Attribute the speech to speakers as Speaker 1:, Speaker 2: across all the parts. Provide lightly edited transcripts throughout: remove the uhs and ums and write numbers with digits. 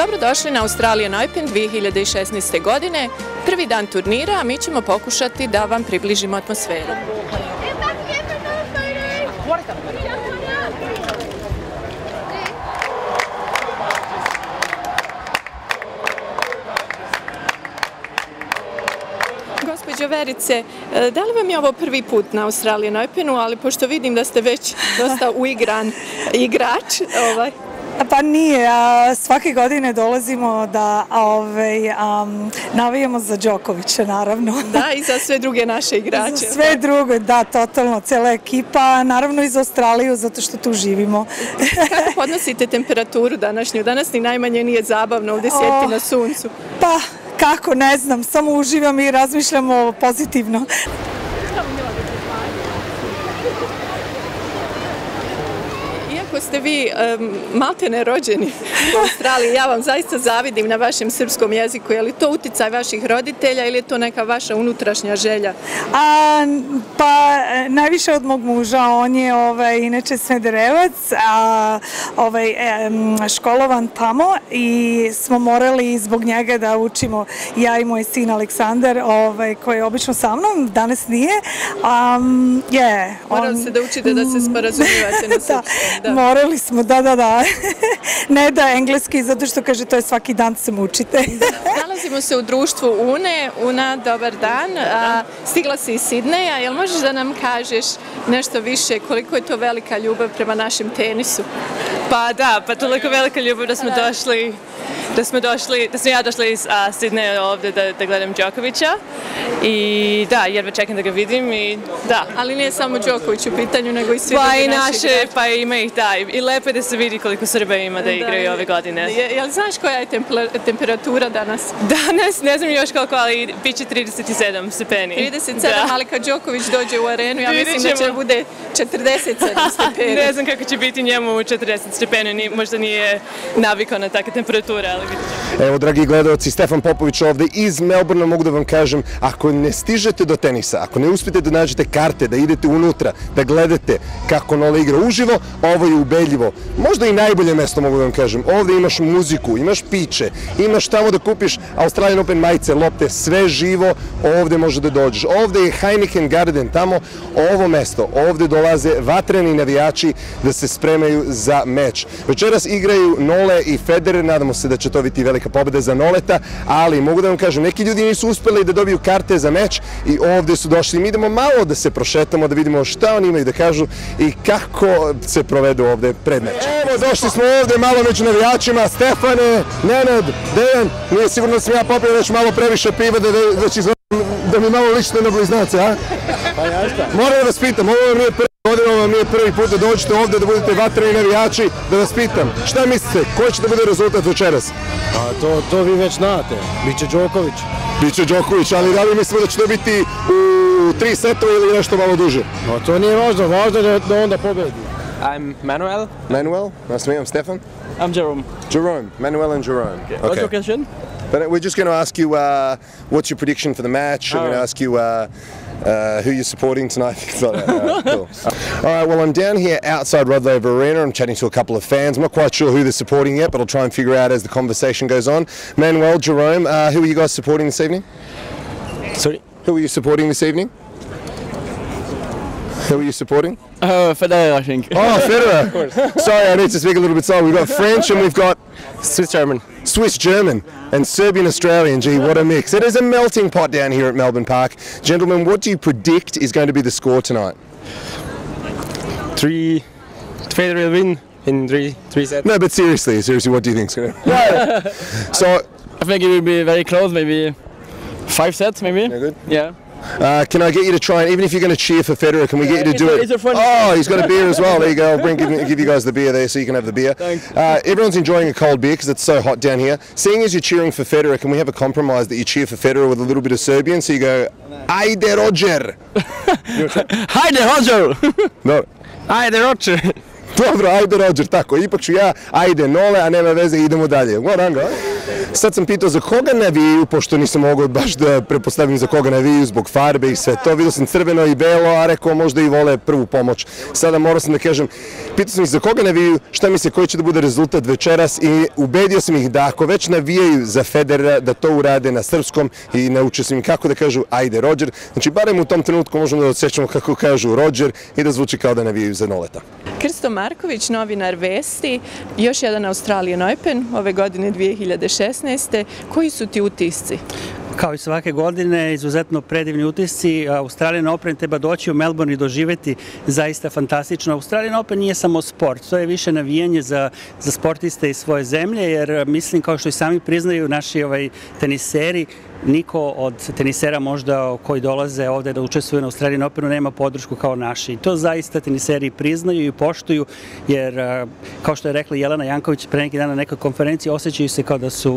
Speaker 1: Dobrodošli na Australian Open 2016. godine. Prvi dan turnira, a mi ćemo pokušati da vam približimo atmosferu. Gospođo Verice, da li vam je ovo prvi put na Australian Openu, ali pošto vidim da ste već dosta uigran igrač,
Speaker 2: Pa nije, svake godine dolazimo da navijamo za Đokovića, naravno.
Speaker 1: Da, i za sve druge naše igrače.
Speaker 2: Za sve druge, da, totalno, cela ekipa, naravno i za Australiju, zato što tu živimo.
Speaker 1: Kako podnosite temperaturu današnju? Danas ni najmanje nije zabavno ovdje sjeti na suncu.
Speaker 2: Pa, kako, ne znam, samo uživam i razmišljamo pozitivno.
Speaker 1: Iako ste vi maltene rođeni u Australiji, ja vam zaista zavidim na vašem srpskom jeziku. Je li to uticaj vaših roditelja ili je to neka vaša unutrašnja želja?
Speaker 2: Pa najviše od mog muža, on je inače Smederevac, školovan tamo i smo morali zbog njega da učimo, ja i moj sin Aleksandar, koji je obično sa mnom, danas nije.
Speaker 1: Morali ste da učite da se sporazumijevate na srpskom.
Speaker 2: Morali smo, da. Ne da engleski, zato što kaže to je svaki dan se mučite.
Speaker 1: Nalazimo se u društvu Une. Una, dobar dan. Stigla si iz Sidneja. Jel možeš da nam kažeš nešto više koliko je to velika ljubav prema našem tenisu?
Speaker 3: Pa da, pa toliko velika ljubav da smo ja došla iz Sidneja ovdje da gledam Đokovića i da, jedva čekam da ga vidim i da.
Speaker 1: Ali nije samo Đoković u pitanju, nego i svi drugi naši igrači.
Speaker 3: Pa ima ih, da, i lepo je da se vidi koliko Srba ima da igraju ove godine.
Speaker 1: Jel znaš koja je temperatura danas?
Speaker 3: Danas, ne znam još koliko, ali bit će 37 stepeni.
Speaker 1: 37, ali kad Đoković dođe u arenu, ja mislim da će bude 47 stepeni.
Speaker 3: Ne znam kako će biti njemu 40 stepeni, možda nije navikao na takve temperature, ali vidjet ćemo.
Speaker 4: Evo, dragi gledalci, Stefan Popović ovdje iz Melbourna, mogu da vam kažem, ako ne stižete do tenisa, ako ne uspijete da nađete karte, da idete unutra, da gledate kako Nole igra uživo, ovo je ubedljivo. Možda i najbolje mesto, mogu da vam kažem. Ovdje imaš muziku, imaš piće, imaš tamo da kupiš Australian Open majice, lopte, sve živo, ovdje može da dođeš. Ovdje je Heineken Garden, tamo ovo mesto, ovdje dolaze vatreni navijači da se spremaju za meč. Večeras igraju Nole i Federer, nadamo se da će to biti velika pobjeda za Noleta, ali mogu da vam kažem, neki ljudi nisu uspjeli da dobiju karte za meč i ovdje su došli. Mi idemo malo da se prošetamo, da vidimo šta oni imaju da kažu i kako se provedu ovdje pred meč. Evo, došli smo ovdje malo među navijačima. Stefane, Nenad, Dejan, nije sigurno da sam ja popio već malo previše piva da će izgledati da mi malo ličite na bliznace, a?
Speaker 5: Pa jasno.
Speaker 4: Moram da vas pitam, ovo vam nije prvi put da dođete ovdje da budete vatreni navijači, da vas pitam, šta mislite, koji će da bude rezultat večeras?
Speaker 5: To vi već znate, biće Đoković.
Speaker 4: Biće Đoković, ali da li mislimo da će to biti u 3 setova ili nešto malo duže?
Speaker 5: To nije važno, važno je da onda pobedi.
Speaker 6: I'm Manuel.
Speaker 4: Manuel, nice to meet you, I'm Stefan.
Speaker 6: I'm Jerome.
Speaker 4: Jerome, Manuel and Jerome.
Speaker 6: Okay. What's your question?
Speaker 4: But we're just going to ask you what's your prediction for the match. I'm going to ask you who you're supporting tonight. Cool. All right, well, I'm down here outside Rod Laver Arena. I'm chatting to a couple of fans. I'm not quite sure who they're supporting yet, but I'll try and figure out as the conversation goes on. Manuel, Jerome, who are you guys supporting this evening?
Speaker 6: Sorry?
Speaker 4: Who are you supporting this evening? Who are you supporting?
Speaker 6: Federer, I think.
Speaker 4: Oh, Federer. Of course. Sorry, I need to speak a little bit slower. We've got French and we've got
Speaker 6: Swiss-German.
Speaker 4: Swiss-German and Serbian-Australian. Gee, what a mix. It is a melting pot down here at Melbourne Park. Gentlemen, what do you predict is going to be the score tonight?
Speaker 6: Federer will win in three sets.
Speaker 4: No, but seriously, what do you think is going to happen? So,
Speaker 6: I think it will be very close, maybe 5 sets, maybe.
Speaker 4: Yeah, good.
Speaker 6: Yeah.
Speaker 4: Can I get you to try and, even if you're going to cheer for Federer, can we get you to do it? Oh, he's got a beer as well. There you go. I'll give you guys the beer there so you can have the beer.
Speaker 6: Thanks.
Speaker 4: Everyone's enjoying a cold beer because it's so hot down here. Seeing as you're cheering for Federer, can we have a compromise that you cheer for Federer with a little bit of Serbian? So you go, Ajde Roger!
Speaker 6: Ajde Roger!
Speaker 4: No.
Speaker 6: Ajde Roger!
Speaker 4: Dobro, ajde Roger, tako. Ipak ću ja, ajde Nole, a nema veze, idemo dalje. Well done, guys. Sad sam pitao za koga navijaju, pošto nisam mogao baš da prepostavim za koga navijaju zbog farbe i sve to. Vidio sam crveno i belo, a rekao možda i vole prvu pomoć. Sada morao sam da kažem, pitao sam ih za koga navijaju, šta misle koji će da bude rezultat večeras i ubedio sam ih da ako već navijaju za Federera, da to urade na srpskom i naučio sam im kako da kažu ajde Rođer. Znači, barem u tom trenutku možemo da osjećamo kako kažu Rođer i da zvuči kao da navijaju za Noleta.
Speaker 1: Krsto Marković, novinar Vesti, još jedan Australian Open, ove godine 2016. Koji su ti utisci?
Speaker 7: Kao i svake godine, izuzetno predivni utisci. Australian Open treba doći u Melbourne i doživeti zaista fantastično. Australian Open nije samo sport, to je više navijanje za sportiste iz svoje zemlje, jer mislim, kao što i sami priznaju naši teniseri, niko od tenisera možda koji dolaze ovde da učestvuju na Australian Openu nema podršku kao naši. I to zaista teniseri priznaju i poštuju, jer kao što je rekla Jelena Janković pre neki dan na nekoj konferenciji, osjećaju se kao da su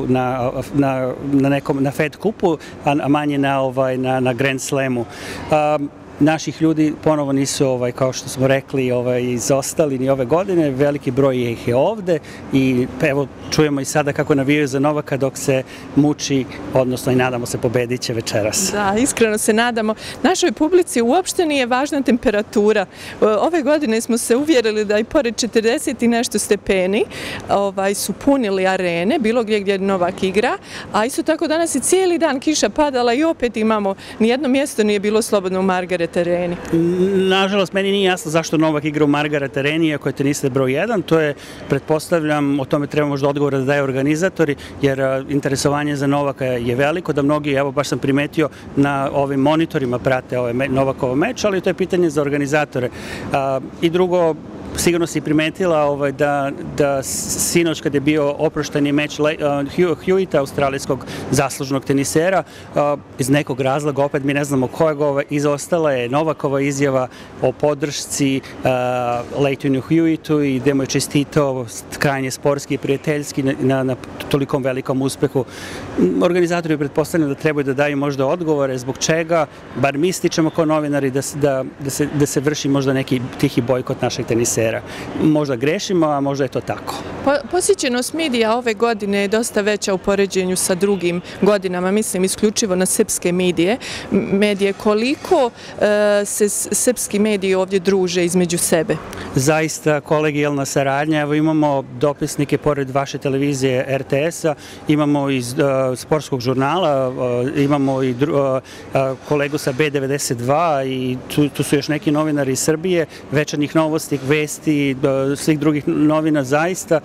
Speaker 7: na Fed kupu, a manje na Grand Slamu. Naših ljudi ponovo nisu, kao što smo rekli, izostali ni ove godine. Veliki broj ih je ovde i evo čujemo i sada kako navijaju za Novaka dok se muči, odnosno i nadamo se pobedit će večeras.
Speaker 1: Da, iskreno se nadamo. Našoj publici uopšte nije važna temperatura. Ove godine smo se uvjerili da i pored 40 i nešto stepeni su punili arene, bilo gdje Novak igra, a isto tako danas je cijeli dan kiša padala i opet imamo, nijedno mjesto nije bilo slobodno u Margaret Areni.
Speaker 7: Nažalost, meni nije jasno zašto Novak igra u Margaret Areni, ako je tenista broj 1. To je, pretpostavljam, o tome treba možda odgovor da daju organizatori, jer interesovanje za Novaka je veliko, da mnogi, evo baš sam primetio, na ovim monitorima prate Novakov meč, ali to je pitanje za organizatore. I drugo, sigurno si primetila da sinoć kad je bio oprošteni meč Hewita, australijskog zaslužnog tenisera, iz nekog razloga, opet mi ne znamo kojeg, izostala je Novakova izjava o podršci Lleytonu Hewitu i gde mu je čestitao krajnje sportski i prijateljski na tolikom velikom uspehu. Organizatori pretpostavljaju da trebaju da daju možda odgovore zbog čega, bar mi stičemo kao novinari da se vrši možda neki tihi bojkot našeg tenisera. Možda grešimo, a možda je to tako.
Speaker 1: Posjećenost medija ove godine je dosta veća u poređenju sa drugim godinama, mislim isključivo na srpske medije. Koliko se srpski mediji ovdje druže između sebe?
Speaker 7: Zaista kolegijalna saradnja. Evo imamo dopisnike pored vaše televizije RTS-a, imamo iz sportskog žurnala, imamo i kolegu sa B92 i tu su još neki novinari iz Srbije, Večernjih novosti, Vesti, svih drugih novina, zaista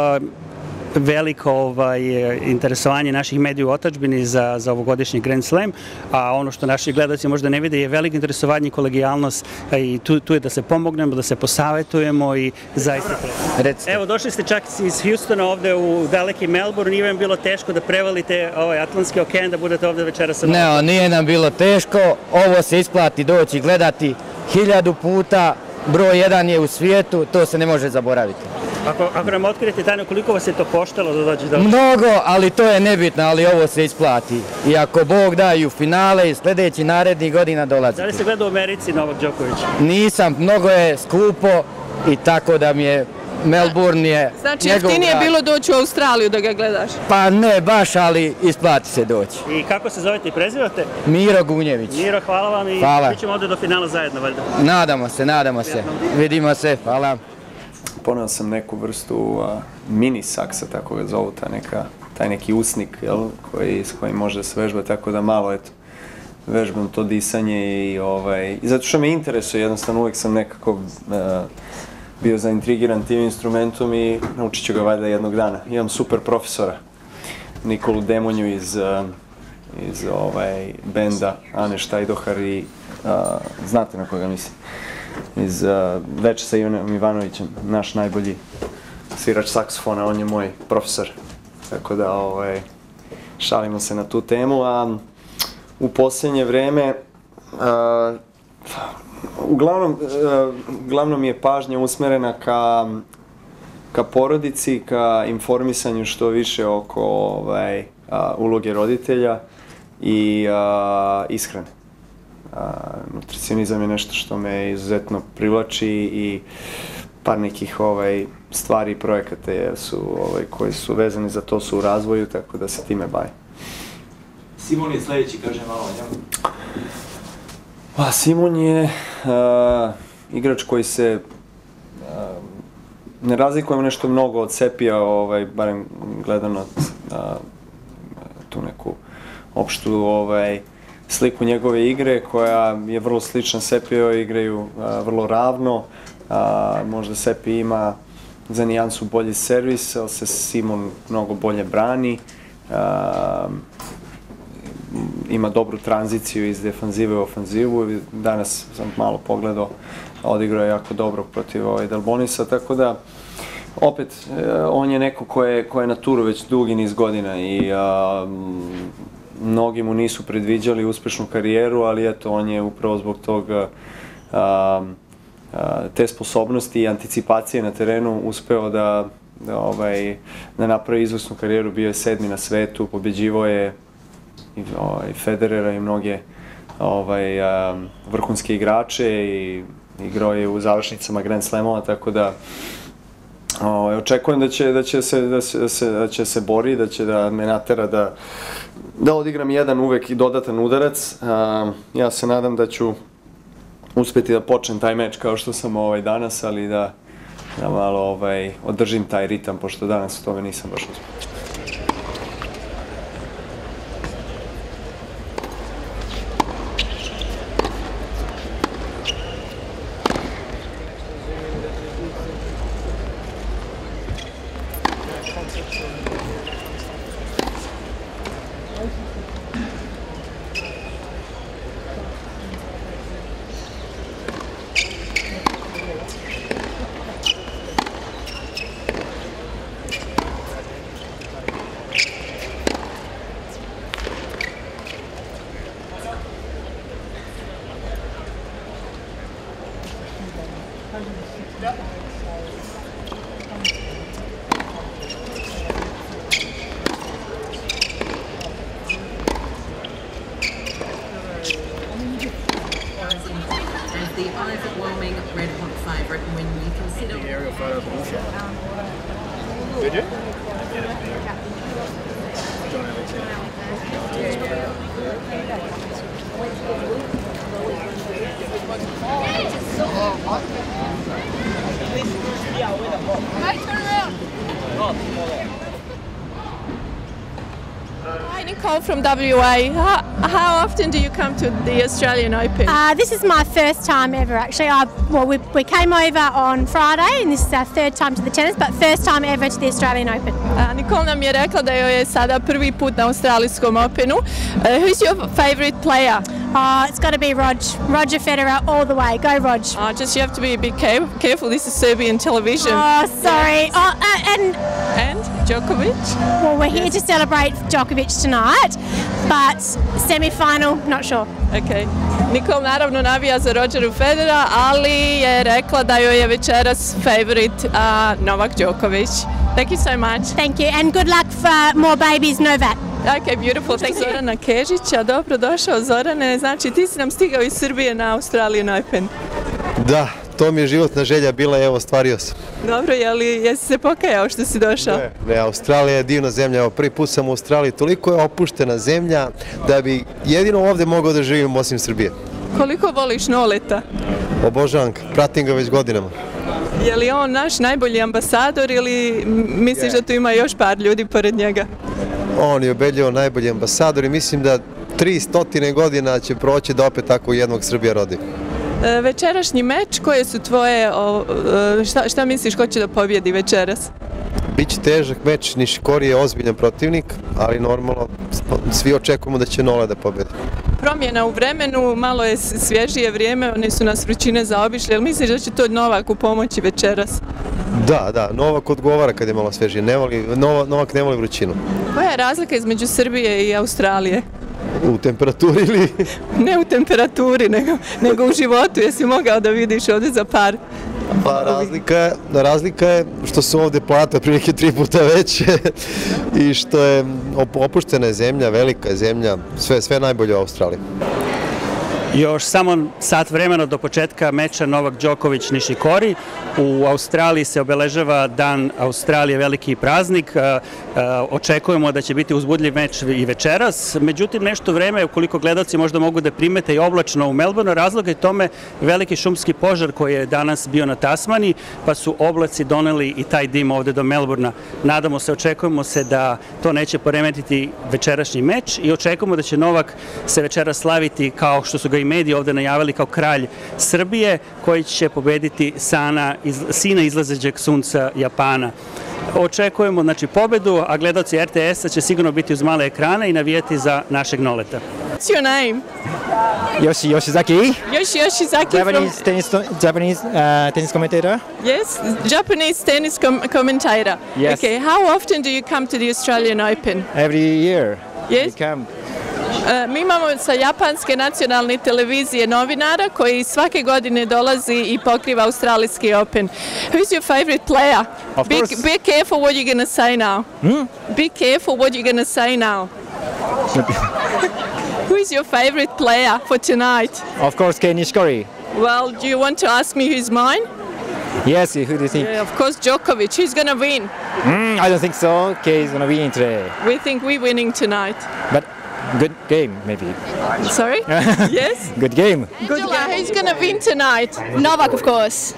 Speaker 7: veliko interesovanje naših medija u otadžbini za ovogodišnji Grand Slam, a ono što naši gledalci možda ne vide je veliko interesovanje i kolegijalnost i tu je da se pomognemo, da se posavetujemo i zaista evo, došli ste čak iz Houstona ovde u daleki Melbourne, nije vam bilo teško da prevalite ovaj Atlantski okean, da budete ovde večera sa nama?
Speaker 8: Ne, nije nam bilo teško, ovo se isplati doći i gledati 1000 puta, broj 1 je u svijetu, to se ne može zaboraviti.
Speaker 7: Ako nam otkrijete tajno, koliko vas je to koštalo da dođe do...
Speaker 8: Mnogo, ali to je nebitno, ali ovo se isplati. I ako Bog da i u finale i sljedeći narednih godina dolazi.
Speaker 7: Da li se gleda u Americi Novak Đoković?
Speaker 8: Nisam, mnogo je skupo i tako da mi je Melbourne je...
Speaker 1: Znači, jeftinije je bilo doći u Australiju da ga gledaš?
Speaker 8: Pa ne baš, ali isplati se doći.
Speaker 7: I kako se zovete i prezivate?
Speaker 8: Miro Gunjević.
Speaker 7: Miro, hvala vam i mi ćemo ovdje do finala zajedno, valjda.
Speaker 8: Nadamo se. Vidimo se, hvala.
Speaker 9: Poneo sam neku vrstu mini saksa, tako ga zovu, taj neki usnik s kojim može da se vežba, tako da malo vežbam to disanje i zato što me interesuje, jednostavno uvijek sam nekako bio zaintrigiran tim instrumentom i naučit ću ga valjda jednog dana. Imam super profesora, Nikolu Demonju iz benda Ane Štajdohar i znate na koga mislim. Iz Veče sa Ivanom Ivanovićem, naš najbolji svirač saksofona, on je moj profesor. Tako da šalimo se na tu temu, a u posljednje vreme uglavnom je pažnja usmerena ka porodici, ka informisanju što više oko uloge roditelja i ishrane. Nutricionizam je nešto što me izuzetno privlači i par nekih stvari i projekata koji su vezani za to, su u razvoju, tako da se time bavim.
Speaker 10: Simon je sledeći, kaže malo o njemu.
Speaker 9: Pa Simon je igrač koji se ne razlikujemo nešto mnogo od Sepija, barem gledano tu neku opštu sliku njegove igre, koja je vrlo slična Sepiju, igraju vrlo ravno. Možda Sepi ima za nijansu bolji servis, ali se Simon mnogo bolje brani. Ima dobru tranziciju iz defanzive u ofanzivu. Danas sam malo pogledao, odigrao je jako dobro protiv Delbonisa, tako da opet on je neko ko je na turu već dugi niz godina i mnogi mu nisu predviđali uspešnu karijeru, ali eto, on je upravo zbog toga te sposobnosti i anticipacije na terenu uspeo da napravi izvrsnu karijeru. Bio je 7. na svetu, pobeđivao je i Federera i mnoge vrhunske igrače i igrao je u završnicama Grand Slamova, tako da očekujem da će se bori, da će da me natera da odigram jedan uvek i dodatan udarac. Ja se nadam da ću uspeti da počnem taj meč kao što sam danas, ali da malo održim taj ritam, pošto danas u tome nisam baš uspio.
Speaker 11: The overwhelming red hot favourite when you consider the aerial photos. Did you? John
Speaker 1: Hi, Nicole from WA. How often do you come to the Australian Open?
Speaker 12: This is my first time ever, actually. We came over on Friday, and this is our third time to the tennis, but first time ever to the Australian Open.
Speaker 1: Nicole nam je rekla da joj je sada prvi put na Australijskom Openu. Who's your favourite player?
Speaker 12: It's got to be Roger Federer all the way. Go, Rog.
Speaker 1: Just you have to be a bit careful. This is Serbian television.
Speaker 12: Oh, sorry.
Speaker 1: And Djokovic?
Speaker 12: Well, we're here to celebrate Djokovic tonight, but semi-final, not sure.
Speaker 1: Okay. Nicole naravno navija za Rogeru Federera, ali je rekla da joj je večeras favorite Novak Djokovic. Thank you so much.
Speaker 12: Thank you, and good luck for more babies, Novak.
Speaker 1: Okay, beautiful. Thank you. Zorana Kežića, dobro došao Zorane. Znači, ti si nam stigao iz Srbije na Australian Open.
Speaker 13: Da, to mi je životna želja bila i evo, ostvario sam.
Speaker 1: Dobro, jesi se pokajao što si došao?
Speaker 13: Ne, Australija je divna zemlja. Evo, prvi put sam u Australiji. Toliko je opuštena zemlja da bi jedino ovdje mogao da živim osim Srbije.
Speaker 1: Koliko voliš Noleta?
Speaker 13: Obožavam ga, pratim ga već godinama.
Speaker 1: Je li on naš najbolji ambasador ili misliš da tu ima još par ljudi pored njega?
Speaker 13: On je ubedljivo najbolji ambasador i mislim da 300 godina će proći da opet tako jednog Srbija rodi.
Speaker 1: Večerašnji meč, koje su tvoje, šta misliš ko će da pobjedi večeras?
Speaker 13: Biće težak meč, Nišikori je ozbiljan protivnik, ali normalno svi očekujemo da će Nole da pobjedi.
Speaker 1: Promjena u vremenu, malo je svježije vrijeme, one su nas vrućine zaobišle, jel misliš da će to Novaku pomoći večeras?
Speaker 13: Da, Novak odgovara kad je malo svježije, Novak ne voli vrućinu.
Speaker 1: Koja je razlika između Srbije i Australije?
Speaker 13: U temperaturi ili?
Speaker 1: Ne u temperaturi, nego u životu, jesi mogao da vidiš ovdje za par?
Speaker 13: Pa razlika je što su ovdje plate otprilike 3 puta veće i što je opuštena zemlja, velika zemlja, sve najbolje u Australiji.
Speaker 7: Još samo sat vremena do početka meča Novak Đoković-Nišikori. U Australiji se obeležava Dan Australije, veliki praznik. Očekujemo da će biti uzbudljiv meč i večeras. Međutim, nešto vreme, ukoliko gledalci možda mogu da primete i oblačno u Melbourneu, razlog je tome veliki šumski požar koji je danas bio na Tasmani, pa su oblaci doneli i taj dim ovde do Melbournea. Nadamo se, očekujemo se da to neće poremetiti večerašnji meč i očekujemo da će Novak se večeras slaviti kao što su ga i mediji ovde najavili kao kralj Srbije, koji će pobediti sina izlazećeg sunca Japana. Očekujemo pobedu, a gledalci RTS-a će sigurno biti uz male ekrane i navijati za našeg Noleta.
Speaker 1: What's your name?
Speaker 14: Yoshizaki.
Speaker 1: Yoshizaki
Speaker 14: Japanese tennis commentator.
Speaker 1: Yes, Japanese tennis commentator.
Speaker 14: Yes.
Speaker 1: Okay, how often do you come to the Australian Open?
Speaker 14: Every year.
Speaker 1: Yes.
Speaker 14: We come.
Speaker 1: Mi imamo sa japanske nacionalne televizije novinara koji svake godine dolazi i pokriva Australijski Open. Who is your favorite player?
Speaker 14: Of course.
Speaker 1: Be careful what you're going to say now. Be careful what you're going to say now. Who is your favorite player for tonight?
Speaker 14: Of course, Kei Nishikori.
Speaker 1: Well, do you want to ask me who's mine?
Speaker 14: Yes, who do you think?
Speaker 1: Yeah, of course, Djokovic. Who's going to win?
Speaker 14: I don't think so. Kei is going to win today.
Speaker 1: We think we're winning tonight.
Speaker 14: But good game, maybe.
Speaker 1: Sorry? Yes?
Speaker 14: Good game.
Speaker 1: Good game. Who's going to win tonight?
Speaker 12: Novak, of course.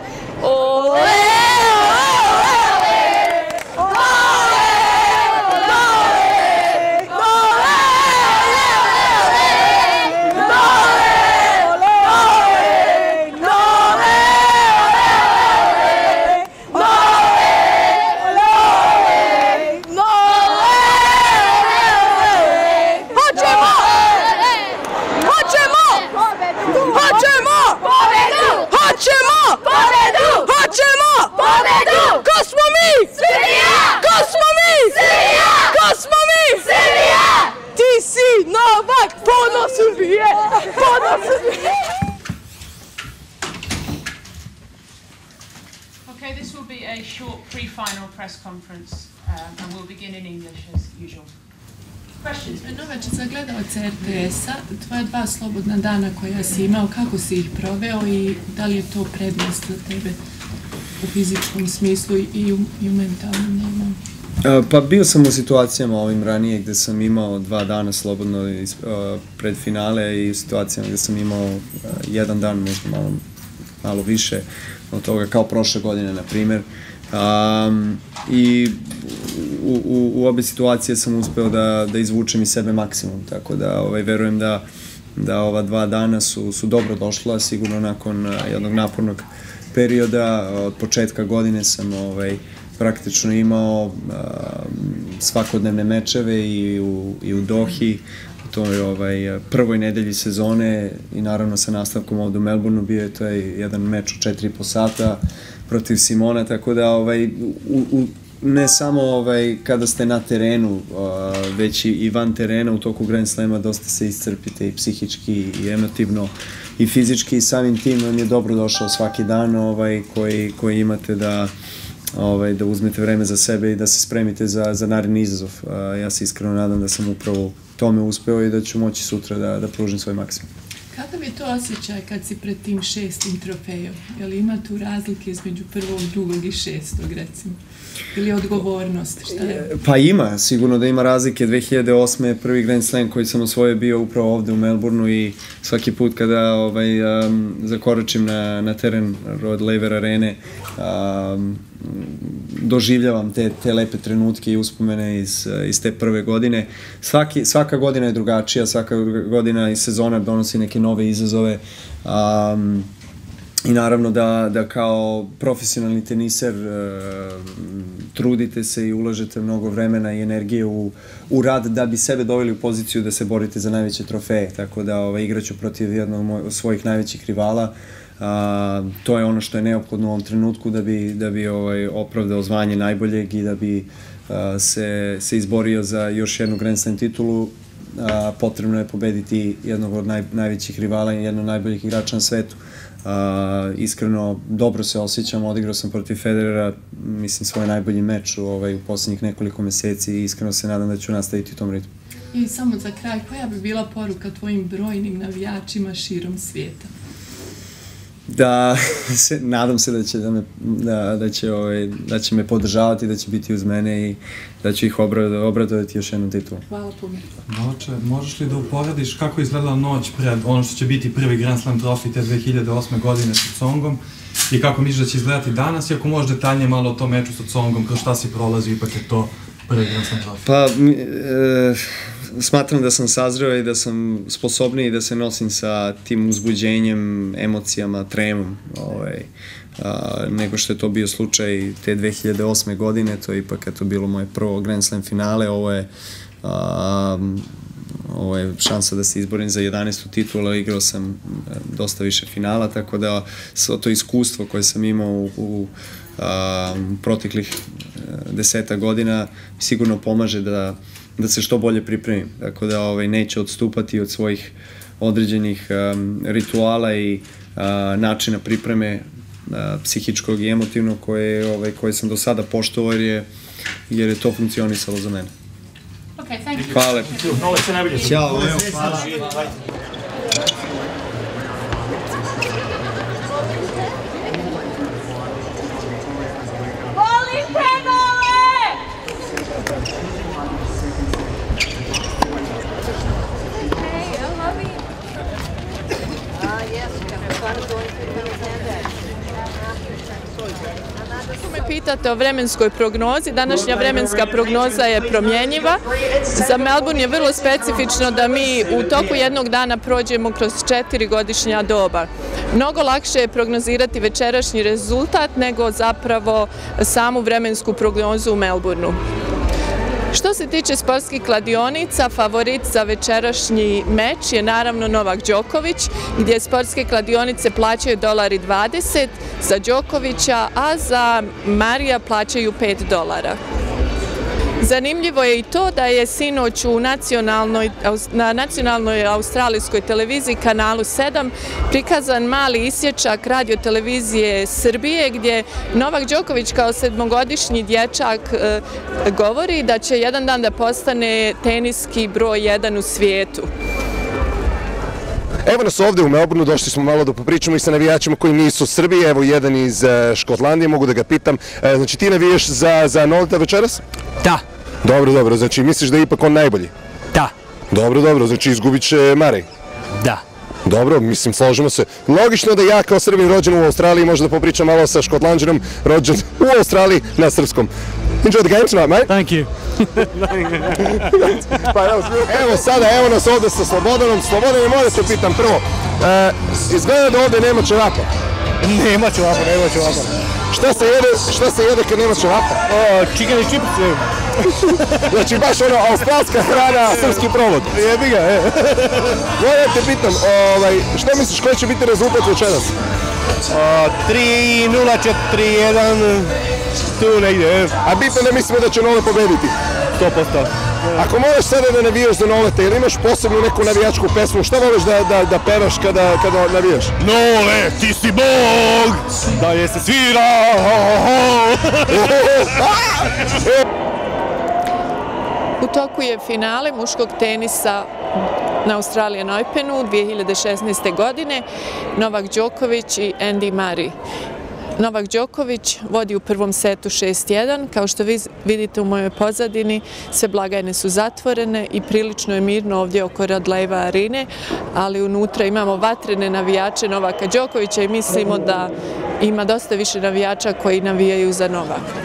Speaker 15: Okay, this will be a short pre-final press conference and we'll begin in English as usual. Questions?
Speaker 1: Novače, za gledalce RTS-a, tvoja 2 slobodna dana koja si imao, kako si ih proveo i da li je to prednost za tebe u fizičkom smislu i u mentalnom?
Speaker 9: Pa bio sam u situacijama ovim ranije gde sam imao 2 dana slobodno pred finale i u situacijama gde sam imao 1 dan, možda malo više od toga, kao prošle godine, na primer. I u obe situacije sam uspeo da izvučem iz sebe maksimum, tako da verujem da ova 2 dana su dobro došla, sigurno nakon jednog napornog perioda. Od početka godine sam praktično imao svakodnevne mečeve i u Dohi, u toj prvoj nedelji sezone i naravno sa nastavkom ovde u Melbourneu. Bio je taj jedan meč u 4,5 sata protiv Simona, tako da ne samo kada ste na terenu, već i van terena u toku Grand Slema dosta se iscrpite i psihički i emotivno i fizički i samim tim vam je dobro došao svaki dan koji imate da uzmete vreme za sebe i da se spremite za naredni izazov. Ja se iskreno nadam da sam upravo tome uspeo i da ću moći sutra da pružim svoj maksimum.
Speaker 1: Kakav je to osjećaj kad si pred tim 6. trofejom? Je li ima tu razlike između 1., 2. i 6. recimo? Ili odgovornost? Šta je? Pa
Speaker 9: ima, sigurno da ima razlike. 2008. je prvi Grand Slam koji sam osvojio bio upravo ovde u Melbourneu i svaki put kada zakoračim na teren Rod Laver arene, doživljavam te lepe trenutke i uspomene iz te prve godine. Svaka godina je drugačija, svaka godina i sezona donosi neke nove izazove i naravno da kao profesionalni teniser trudite se i ulažete mnogo vremena i energije u rad da bi sebe doveli u poziciju da se borite za najveće trofeje, tako da igraću protiv jednog od svojih najvećih rivala. To je ono što je neophodno u ovom trenutku da bi opravdao zvanje najboljeg i da bi se izborio za još jednu Grand Slam titulu. Potrebno je pobediti jednog od najvećih rivala i jednog od najboljih igrača na svetu. Iskreno, dobro se osjećam, odigrao sam protiv Federera, mislim, svoj najbolji meč u poslednjih nekoliko meseci i iskreno se nadam da ću nastaviti u tom ritmu.
Speaker 1: I samo za kraj, koja bi bila poruka tvojim brojnim navijačima širom svijeta?
Speaker 9: Nadam se da će me podržavati, da će biti uz mene i da ću ih obradovati još jednu titulu.
Speaker 1: Hvala puno.
Speaker 16: Noče, možeš li da uporediš kako je izgledala noć pred ono što će biti prvi Grand Slam trofej te 2008. godine sa Tsongom i kako misliš da će izgledati danas i ako možeš detaljnije malo o tom meču sa Tsongom, kroz šta si prolazio, ipak je to prvi Grand Slam trofej?
Speaker 9: Pa, smatram da sam sazreo i da sam sposobniji da se nosim sa tim uzbuđenjem, emocijama, tremom, nego što je to bio slučaj te 2008. godine. To je ipak bilo moje prvo Grand Slam finale. Ovo je šansa da se izborim za 11. titulu, igrao sam dosta više finala, tako da to iskustvo koje sam imao u proteklih 10 godina sigurno pomaže da se što bolje pripremim. Tako da neće odstupati od svojih određenih rituala i načina pripreme psihičkog i emotivnog koje sam do sada poštovao jer je to funkcionisalo za mene. Hvala. Ćao.
Speaker 1: Ako me pitate o vremenskoj prognozi, današnja vremenska prognoza je promjenjiva. Za Melbourne je vrlo specifično da mi u toku jednog dana prođemo kroz 4 godišnja doba. Mnogo lakše je prognozirati večerašnji rezultat nego zapravo samu vremensku prognozu u Melbourneu. Što se tiče sportskih kladionica, favorit za večerašnji meč je naravno Novak Đoković, gdje sportske kladionice plaćaju $20 za Đokovića, a za Marija plaćaju $5. Zanimljivo je i to da je sinoć na nacionalnoj australijskoj televiziji kanalu 7 prikazan mali isječak radiotelevizije Srbije gdje Novak Đoković kao 7-godišnji dječak govori da će jedan dan da postane teniski broj 1 u svijetu.
Speaker 4: Evo nas ovde u Melbourneu, došli smo malo da popričamo i sa navijačima koji nisu Srbije, evo jedan iz Škotlandije, mogu da ga pitam. Znači ti navijaš za Noleta večeras?
Speaker 17: Da.
Speaker 4: Dobro, znači misliš da je ipak on najbolji?
Speaker 17: Da.
Speaker 4: Dobro, znači izgubit će Marej?
Speaker 17: Da.
Speaker 4: Dobro, mislim, složimo se. Logično da ja kao Srbin rođen u Australiji možda da popričam malo sa Škotlanđanom rođen u Australiji na srpskom. Enjoy the game tonight, mate.
Speaker 17: Thank you.
Speaker 4: Evo sada, evo nas ovde sa Slobodanom. Slobodan, moram da te pitam prvo. Izgleda da ovde nema ćevapa.
Speaker 5: Nema ćevapa.
Speaker 4: Šta se jede kad nema ćevapa?
Speaker 5: Chicken and chips.
Speaker 4: Znači baš ono australska hrana, srpski provod.
Speaker 5: Jebi ga,
Speaker 4: Moram da te pitam, šta misliš koji će biti rezultat večeras?
Speaker 5: 3-0, 4-1, tu negdje.
Speaker 4: A bitno da mislimo da će Nole pobediti?
Speaker 5: 100%.
Speaker 4: Ako moraš sada da navijaš za Noleta ili imaš posebnu neku navijačku pesmu, šta voliš da pevaš kada navijaš?
Speaker 5: Nole, ti si Bog, dalje se svira.
Speaker 1: U toku je finale muškog tenisa na Australian Openu 2016. godine Novak Đoković i Andy Murray. Novak Đoković vodi u prvom setu 6-1. Kao što vi vidite u mojoj pozadini, sve blagajne su zatvorene i prilično je mirno ovdje oko Radlejeva arene, ali unutra imamo vatrene navijače Novaka Đokovića i mislimo da ima dosta više navijača koji navijaju za Novaka.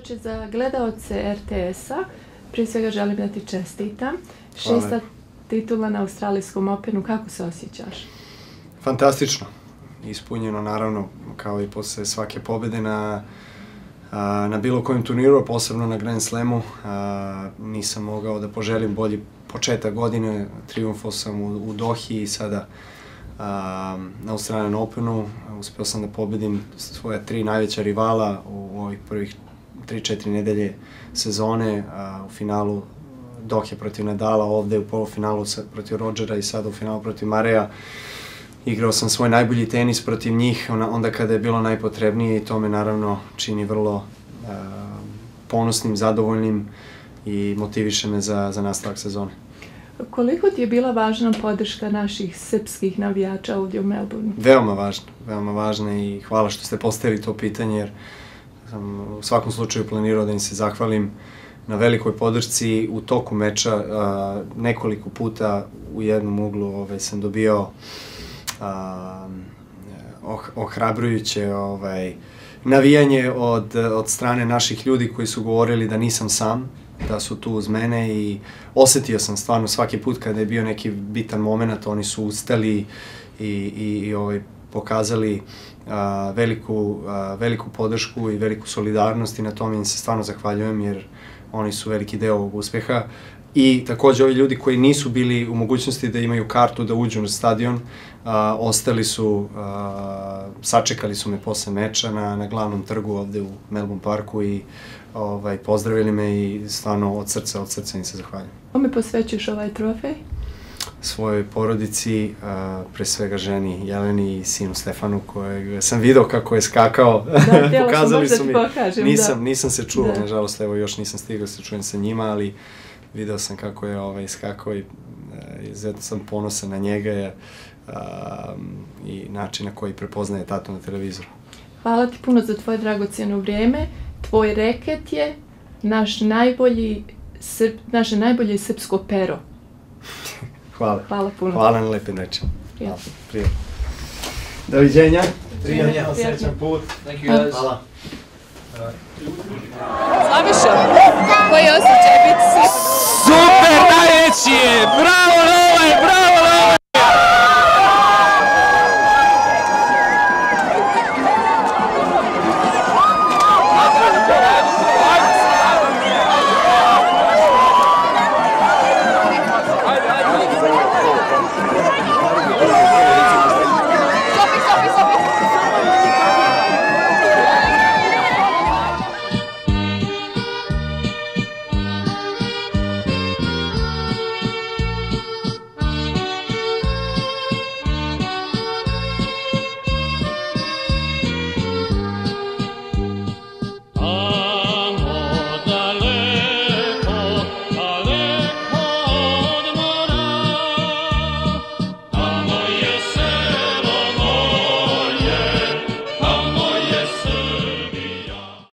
Speaker 1: Slaviče, za gledaoce RTS-a, prije svega želim da ti čestitam. 6. titula na Australijskom Openu, kako se osjećaš?
Speaker 9: Fantastično. Ispunjeno, naravno, kao i posle svake pobede na bilo kojem turniru, posebno na Grand Slamu. Nisam mogao da poželim bolji početak godine. Trijumfo sam u Dohi i sada na Australian Openu. Uspeo sam da pobedim svoja 3 najveća rivala u ovih prvih 3-4 nedelje sezone. U finalu Dohe protiv Nadala, ovde u polufinalu protiv Rodgera i sada u finalu protiv Mareja. Igrao sam svoj najbolji tenis protiv njih onda kada je bilo najpotrebnije i to me naravno čini vrlo ponosnim, zadovoljnim i motiviše me za nastavak sezone.
Speaker 1: Koliko ti je bila važna podrška naših srpskih navijača ovdje u Melbourneu?
Speaker 9: Veoma važna i hvala što ste postavili to pitanje jer sam u svakom slučaju planirao da im se zahvalim na velikoj podršci. U toku meča nekoliko puta u jednom uglu sam dobio ohrabrujuće navijanje od strane naših ljudi koji su govorili da nisam sam, da su tu uz mene i osetio sam stvarno svaki put kada je bio neki bitan moment, oni su ustali i pokazali veliku podršku i veliku solidarnost i na tome im se stvarno zahvaljujem jer oni su veliki deo ovog uspeha. I takođe ovi ljudi koji nisu bili u mogućnosti da imaju kartu da uđu na stadion, ostali su, sačekali su me posle meča na glavnom trgu ovde u Melbourne Parku i pozdravili me i stvarno od srca im se zahvaljujem.
Speaker 1: Kome posvećuješ ovaj trofej?
Speaker 9: Svojoj porodici, pre svega ženi Jeleni i sinu Stefanu kojeg sam video kako je skakao. Pokazali su mi, nisam se čuo, nažalost, evo još nisam stigao se čujem sa njima, ali video sam kako je skakao i izuzetno sam ponosan na njega i način na koji prepoznaje tatu na televizoru.
Speaker 1: Hvala ti puno za tvoje dragocjeno vrijeme. Tvoj reket je naše najbolje srpsko pero.
Speaker 9: Hvala.
Speaker 1: Hvala puno.
Speaker 9: Hvala na lepim rečima. Prijatno. Doviđenja. Srećan put. Hvala.
Speaker 1: Slaviša, koji osjećaj biti
Speaker 17: Super, najveći je! Bravo!